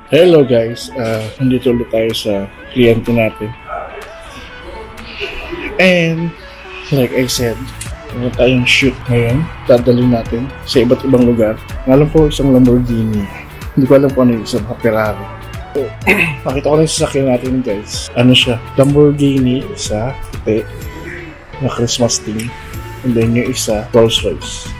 Hello guys, nandito ulit tayo sa kliyente natin. And like I said, meron tayong shoot ngayon. Dadalhin natin sa iba't ibang lugar. Alam ko isang Lamborghini. Hindi ko alam kung ano yung isang Ferrari. So, makita ko lang yung sasakyan natin guys. Ano siya? Lamborghini, isa puti na Christmas theme. And then yung isa, Rolls Royce.